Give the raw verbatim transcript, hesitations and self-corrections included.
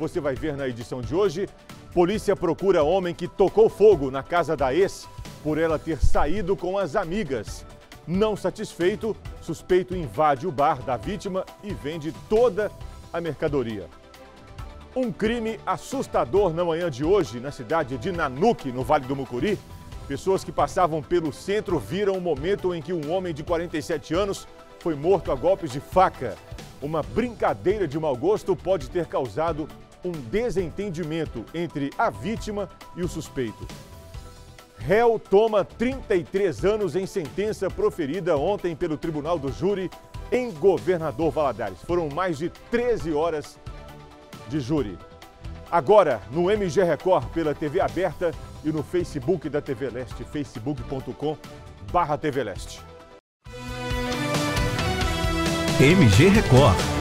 Você vai ver na edição de hoje. Polícia procura homem que tocou fogo na casa da ex por ela ter saído com as amigas. Não satisfeito, suspeito invade o bar da vítima e vende toda a mercadoria. Um crime assustador na manhã de hoje, na cidade de Nanuque, no Vale do Mucuri. Pessoas que passavam pelo centro viram o momento em que um homem de quarenta e sete anos foi morto a golpes de faca. Uma brincadeira de mau gosto pode ter causado um desentendimento entre a vítima e o suspeito. Réu toma trinta e três anos em sentença proferida ontem pelo Tribunal do Júri em Governador Valadares. Foram mais de treze horas de júri. Agora, no M G Record, pela T V aberta e no Facebook da T V Leste, facebook ponto com barra T V Leste. M G Record.